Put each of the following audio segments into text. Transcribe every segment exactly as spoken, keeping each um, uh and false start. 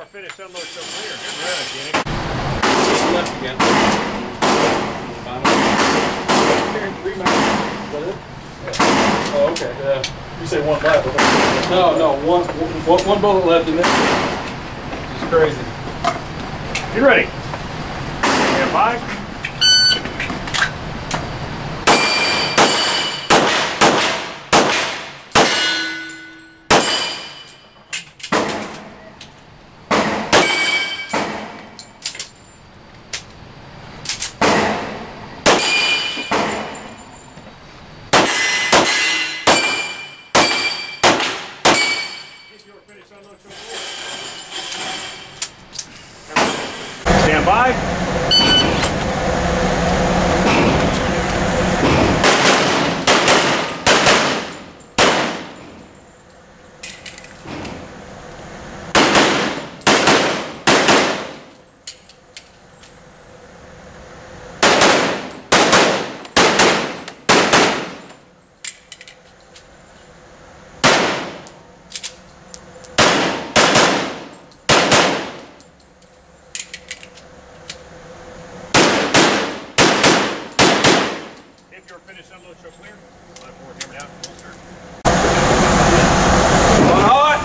finish unload so clear. Good run, Kenny. Left again. Oh, okay. Yeah. You say one left. No, no, one, one, one bullet left in there. It's crazy. Get ready. Stand by. Stand by. If you're finished, unload show clear. Line forward, hammer down, full start. One hot.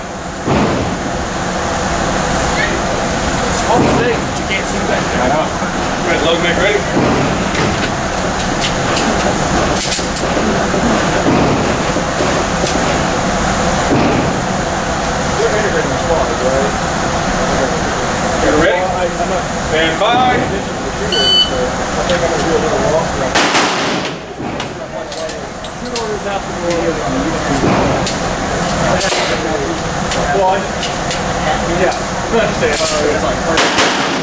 All the things that you can't see back there. I know. Right, load make ready. They're integrating the squad, right? Get ready. Well, I, I'm not Stand by. paying attention to the shooter, so I think I'm going to do a little walk around. Two orders out the door. Well, I just, yeah, I understand. It's like perfect.